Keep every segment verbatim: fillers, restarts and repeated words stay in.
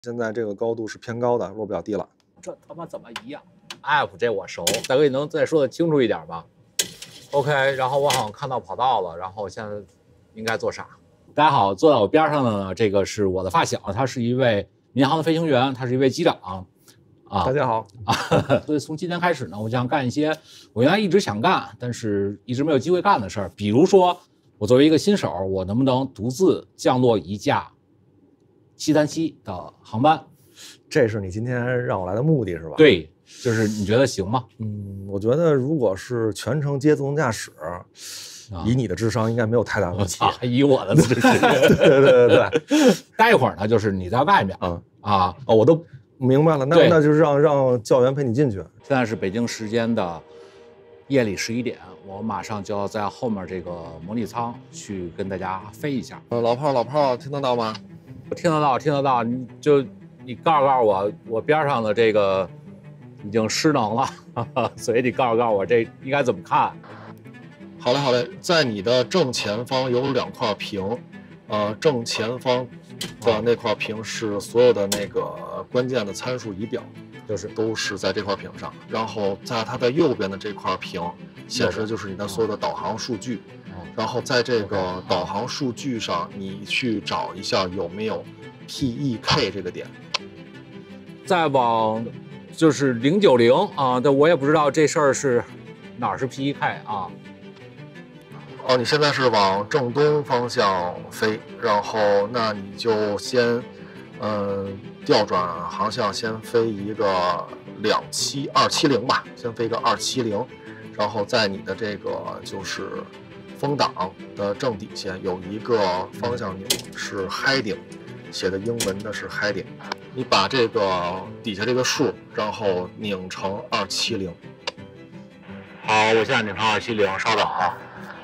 现在这个高度是偏高的，落不了地了。 这他妈怎么一样 ？app 这我熟，大哥你能再说的清楚一点吗 ？OK， 然后我好像看到跑道了，然后现在应该做啥？大家好，坐在我边上的呢，这个是我的发小，他是一位民航的飞行员，他是一位机长。啊， 大家好啊，所以从今天开始呢，我想干一些我原来一直想干，但是一直没有机会干的事儿，比如说，我作为一个新手，我能不能独自降落一架七三七的航班？ 这是你今天让我来的目的是吧？ 对，就是你觉得行吗？ 嗯，我觉得如果是全程接自动驾驶，啊、以你的智商应该没有太大问题。 啊、以我的智商， 对对对对。 待会儿呢，就是你在外面啊啊哦，我都明白了，那那就是让让教员陪你进去。 现在是北京时间的夜里十一点，我马上就要在后面这个模拟舱去跟大家飞一下。 呃，老炮老炮，听得到吗？ 我听得到，听得到。你就你告诉告诉我，我边上的这个已经失能了，呵呵，所以你告诉告诉我这应该怎么看？ 好嘞，好嘞，在你的正前方有两块屏，呃，正前方的那块屏是所有的那个关键的参数仪表，就是都是在这块屏上。然后在它的右边的这块屏显示就是你的所有的导航数据。然后在这个导航数据上，你去找一下有没有 P E K 这个点。 再往就是零九零啊，但我也不知道这事儿是哪儿是 P E K 啊。 哦，你现在是往正东方向飞，然后那你就先，嗯，调转航向，先飞一个两七二七零吧，先飞个二七零，然后在你的这个就是风挡的正底下有一个方向钮是 heading， 写的英文的是 heading， 你把这个底下这个数，然后拧成二七零。 好，我现在拧成二七零，稍等啊。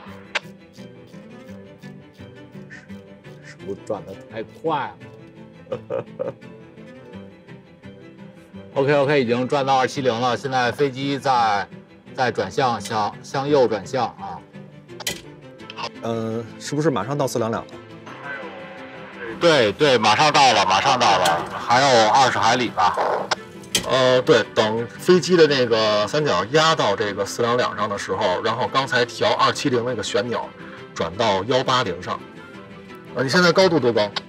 我转的太快了，OK OK， 已经转到二七零了。现在飞机在在转向，向向右转向啊。 嗯，是不是马上到四两两了？ 对对，马上到了，马上到了，还有二十海里吧。 呃，对，等飞机的那个三角压到这个四两两上的时候，然后刚才调二七零那个旋钮转到幺八零上。呃，你现在高度多高？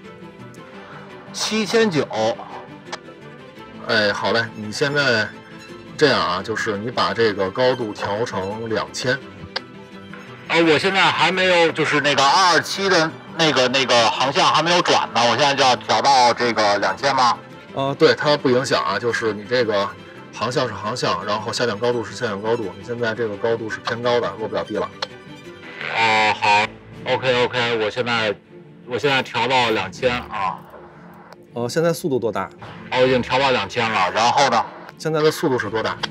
七千九。 哎，好嘞，你现在这样啊，就是你把这个高度调成两千。 呃，我现在还没有，就是那个二二七的那个那个航向还没有转呢，我现在就要调到这个两千吗？ 啊、呃，对，它不影响啊，就是你这个航向是航向，然后下降高度是下降高度，你现在这个高度是偏高的，落不了地了。 哦，好。OK OK， 我现在我现在调到两千啊。 哦，现在速度多大？ 哦，我已经调到两千了。然后呢？ 现在的速度是多大？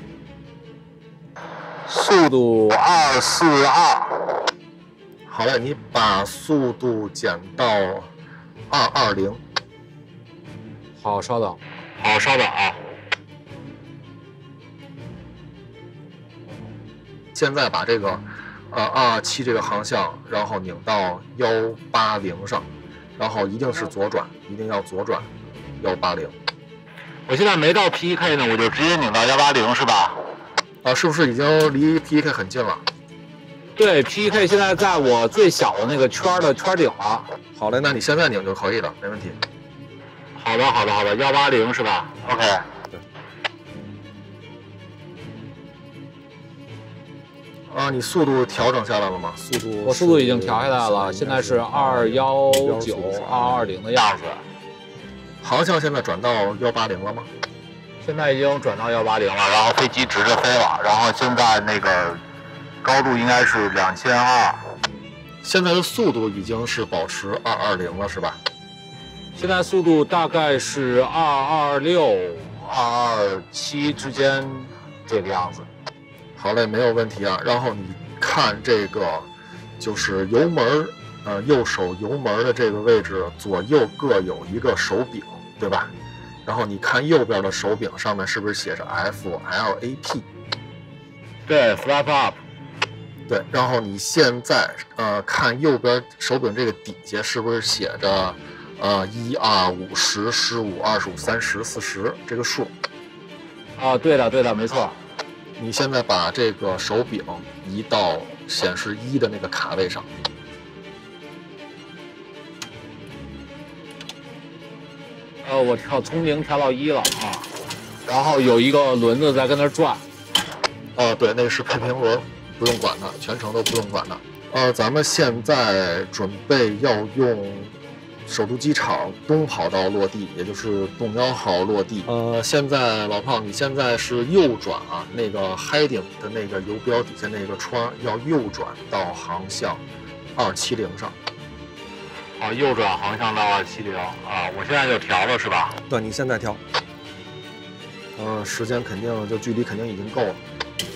速度二四二。 好嘞，你把速度减到二二零。 好，稍等。好，稍等啊。 现在把这个。呃，二二七这个航向，然后拧到幺八零上，然后一定是左转，一定要左转幺八零。 我现在没到 P E K 呢，我就直接拧到幺八零是吧？ 啊，是不是已经离 P E K 很近了？ 对 ，P E K 现在在我最小的那个圈的圈顶了。 好嘞，那你现在拧就可以了，没问题。 好的，好的，好的，幺八零是吧 ？OK。 啊，你速度调整下来了吗？速度我速度已经调下来了，现在是二幺九、二二零的样子。 航向现在转到幺八零了吗？ 现在已经转到幺八零了，然后飞机直着飞了，然后现在那个高度应该是两千二。 现在的速度已经是保持二二零了，是吧？ 现在速度大概是二二六、二二七之间这个样子。 好嘞，没有问题啊。然后你看这个，就是油门，呃，右手油门的这个位置，左右各有一个手柄，对吧？然后你看右边的手柄上面是不是写着 F L A P？ 对 ，flap up。 对，然后你现在呃看右边手柄这个底下是不是写着呃，一二五十十五二十五三十四十这个数。 啊，对的对的，没错。 你现在把这个手柄移到显示一的那个卡位上。 呃，我调从零调到一了啊，然后有一个轮子在跟那转。 呃，对，那是配平轮，不用管它，全程都不用管它。呃，咱们现在准备要用首都机场东跑道落地，也就是动幺号落地。呃，现在老胖，你现在是右转啊，那个 heading 的那个游标底下那个窗要右转到航向二七零上。 啊，右转航向到二七零啊，我现在就调了是吧？ 对，你现在调。 呃，时间肯定就距离肯定已经够了。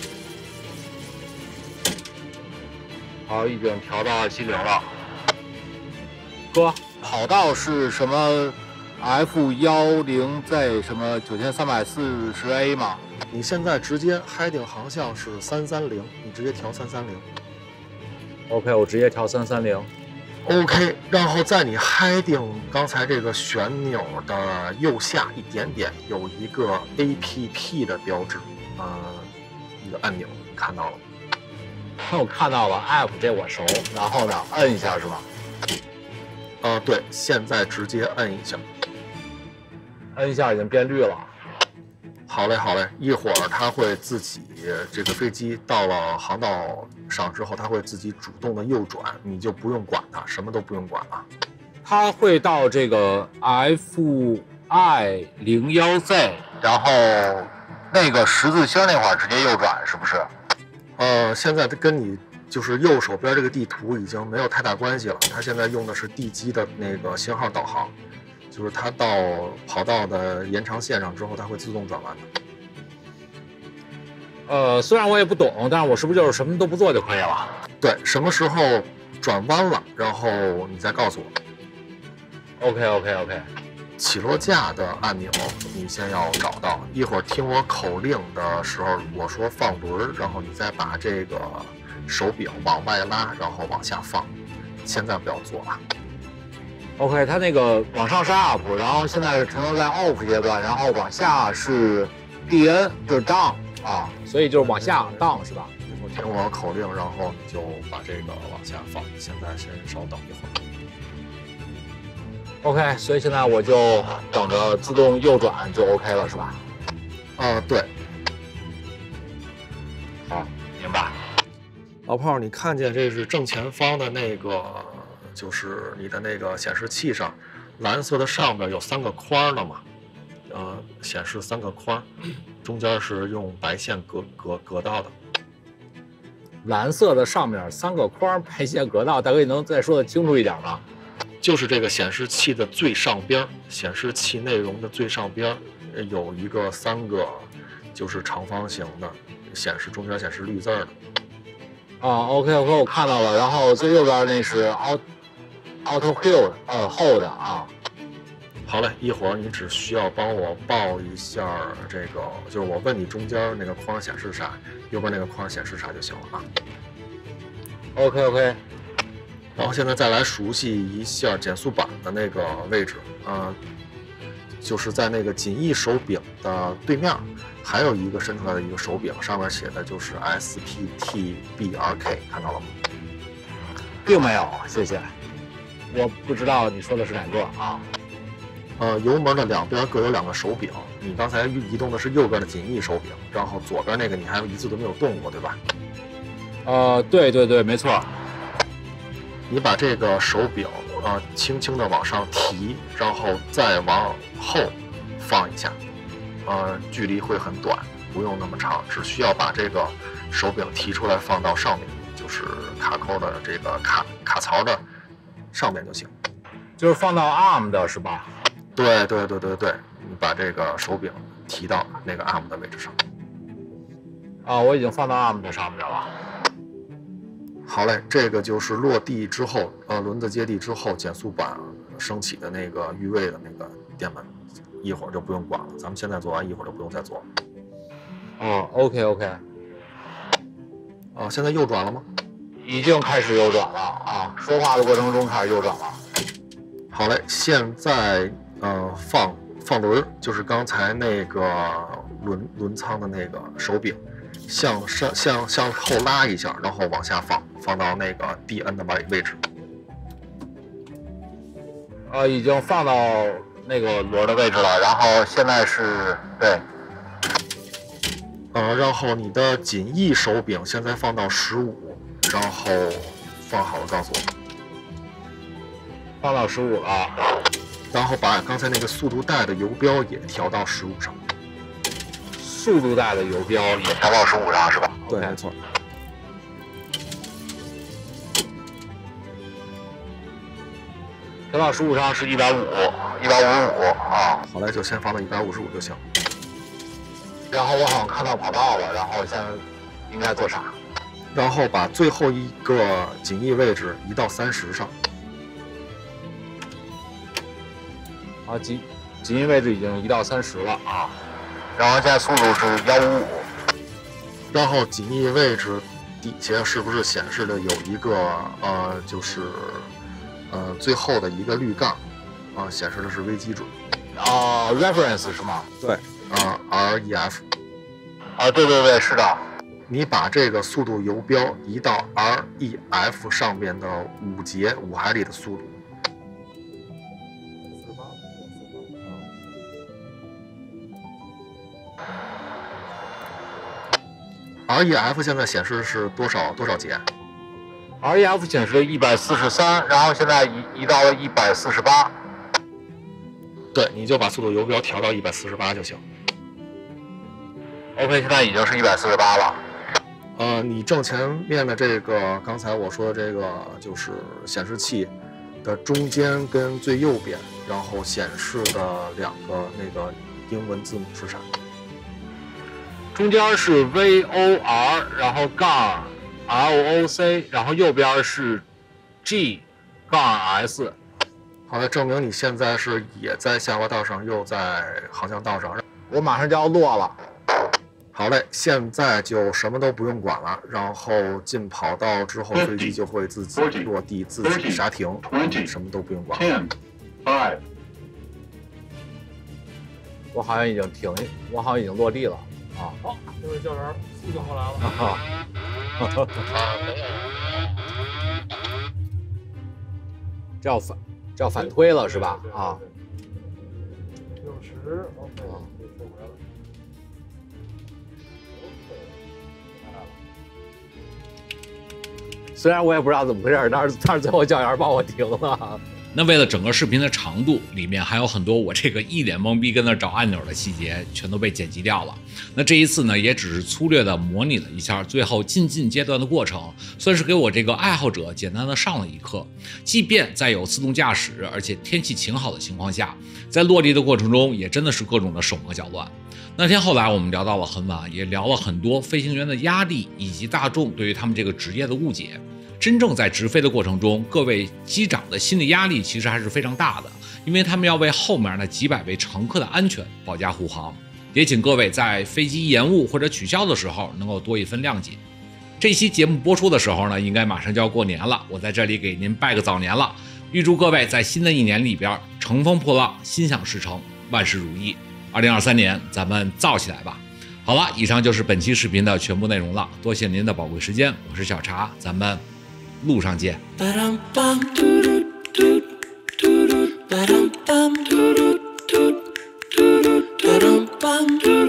好，已经调到二七零了。哥，跑道是什么 F 一零 Z 什么九千三百四十 A 吗？ 你现在直接 heading 航向是三三零，你直接调三三零。 OK， 我直接调三三零。 OK， 然后在你 heading 刚才这个旋钮的右下一点点有一个 A P P 的标志，呃，一个按钮，你看到了吗？ 我看到了 App 这我熟，然后呢，摁一下是吧？ 呃，对，现在直接摁一下， 摁一下已经变绿了。 好嘞，好嘞，一会儿它会自己这个飞机到了航道上之后，它会自己主动的右转，你就不用管它，什么都不用管了。 它会到这个 F I 零一 Z， 然后那个十字星那块儿直接右转，是不是？ 呃，现在跟你就是右手边这个地图已经没有太大关系了，它现在用的是地基的那个信号导航。就是它到跑道的延长线上之后，它会自动转弯的。 呃，虽然我也不懂，但是我是不是就是什么都不做就可以了？ 对，什么时候转弯了，然后你再告诉我。OK OK OK。 起落架的按钮你先要找到，一会儿听我口令的时候，我说放轮，然后你再把这个手柄往外拉，然后往下放。现在不要做了。 OK， 它那个往上是 up， 然后现在是停留在 off 阶段，然后往下是 D N， 就是 down 啊，所以就是往下 down 是吧？ 听我口令，然后你就把这个往下放。现在先稍等一会儿。 OK， 所以现在我就等着自动右转就 OK 了是吧？ 呃，对。 好，明白。 老炮，你看见这是正前方的那个？就是你的那个显示器上，蓝色的上边有三个框的嘛，呃，显示三个框，中间是用白线隔隔隔到的。 蓝色的上面三个框，白线隔到，大哥，你能再说的清楚一点吗？ 就是这个显示器的最上边，显示器内容的最上边有一个三个，就是长方形的显示，中间显示绿字的。 啊 ，OK OK， 我看到了。然后最右边那是 Auto Auto Hold， 呃 Hold 啊。 好嘞，一会儿你只需要帮我报一下这个，就是我问你中间那个框显示啥，右边那个框显示啥就行了啊。 OK OK。 然后现在再来熟悉一下减速板的那个位置，呃，就是在那个锦翼手柄的对面。还有一个伸出来的一个手柄，上面写的就是 S P T B R K， 看到了吗？ 并没有，谢谢。我不知道你说的是哪个啊？ 呃，油门的两边各有两个手柄，你刚才移动的是右边的锦翼手柄，然后左边那个你还有一次都没有动过，对吧？ 呃，对对对，没错。 你把这个手柄呃轻轻的往上提，然后再往后放一下。呃，距离会很短，不用那么长，只需要把这个手柄提出来放到上面，就是卡扣的这个卡卡槽的上面就行。 就是放到 arm 的是吧？ 对对对对对，你把这个手柄提到那个 arm 的位置上。 啊，我已经放到 arm 的上面了。 好嘞，这个就是落地之后，呃，轮子接地之后，减速板升起的那个预位的那个电门。一会儿就不用管了，咱们现在做完，一会儿就不用再做了。 哦 ，OK OK。 啊，现在右转了吗？ 已经开始右转了啊！说话的过程中开始右转了。 好嘞，现在呃放放轮，就是刚才那个轮轮仓的那个手柄，向上向向后拉一下，然后往下放，放到那个 D N 的位位置。 呃，已经放到那个轮的位置了，然后现在是对。 呃，然后你的锦翼手柄现在放到十五，然后放好了告诉我。 放到十五了， 然后把刚才那个速度带的游标也调到十五上。 速度带的游标也调到十五上是吧？ 对，没错。 调到十五上是一百五，一百五十五啊。 好嘞，就先放到一百五十五就行。 然后我好像看到跑道了，然后现在应该做啥？ 然后把最后一个锦翼位置移到三十上。 啊，锦锦翼位置已经移到三十了啊。然后现在速度是幺五五。 然后锦翼位置底下是不是显示的有一个呃，就是呃最后的一个绿杠啊、呃，显示的是微基准。 啊 ，reference 是吗？ 对。啊 ，R E F， 啊，对对对，是的。 你把这个速度游标移到 R E F 上面的五节五海里的速度。R E F 现在显示是多少多少节 ？R E F 显示一百四十三，然后现在移移到了一百四十八。 对，你就把速度游标调到一百四十八就行。 OK， 现在已经是一百四十八了。 呃，你正前面的这个，刚才我说的这个，就是显示器的中间跟最右边，然后显示的两个那个英文字母是啥？ 中间是 V O R， 然后杠 L O C， 然后右边是 G 杠 S。 好的，证明你现在是也在下滑道上，又在航向道上。 我马上就要落了。 好嘞，现在就什么都不用管了，然后进跑道之后，飞机就会自己落地、自己刹停，什么都不用管了。 我好像已经停，我好像已经落地了啊！ 好，这位教员速度过来了。 啊！这要反，这要反推了是吧？啊！ 六十 ，OK， 收回来了。 虽然我也不知道怎么回事，但是但是最后教员帮我停了。 那为了整个视频的长度，里面还有很多我这个一脸懵逼跟那找按钮的细节，全都被剪辑掉了。那这一次呢，也只是粗略的模拟了一下最后进近阶段的过程，算是给我这个爱好者简单的上了一课。即便在有自动驾驶，而且天气晴好的情况下，在落地的过程中，也真的是各种的手忙脚乱。那天后来我们聊到了很晚，也聊了很多飞行员的压力以及大众对于他们这个职业的误解。真正在直飞的过程中，各位机长的心理压力其实还是非常大的，因为他们要为后面那几百位乘客的安全保驾护航。也请各位在飞机延误或者取消的时候能够多一分谅解。这期节目播出的时候呢，应该马上就要过年了，我在这里给您拜个早年了，预祝各位在新的一年里边乘风破浪，心想事成，万事如意。二零二三年咱们造起来吧。好了，以上就是本期视频的全部内容了，多谢您的宝贵时间，我是小茶，咱们路上见。Ba-dum-bum,